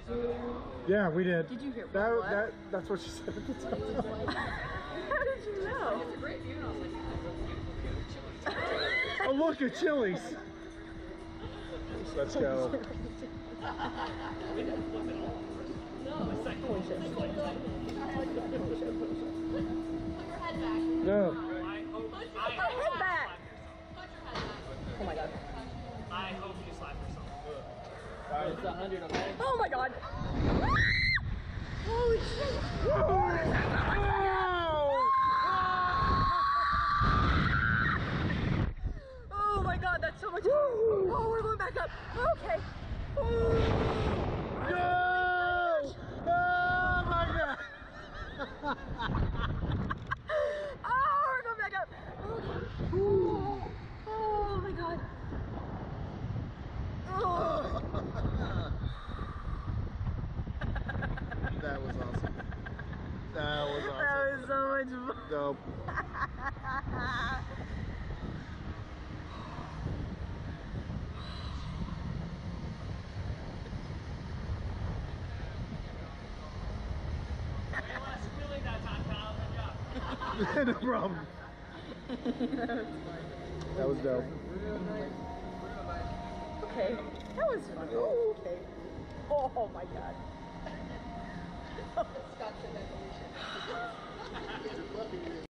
Yeah, we did. Did you hear that? That's what she said at the time. How did you know? It's a great view, and I was like, Oh, look at Chili's. Let's go. we didn't flip it all. No, the second one. Put your head back. No. my head back. Put your head back. Oh my god. I hope you slap yourself. It's 100, okay? Oh my god. Holy shit. Oh my god, that's so much. Oh, we're going back up. Okay. No! Oh my god! Oh, we're going back up. Okay. Oh my god. Oh. That was awesome. That was awesome. That was so much fun. Dope. No problem. That was dope. Okay, that was fun. Oh, okay. Oh my god. Scott's in evolution.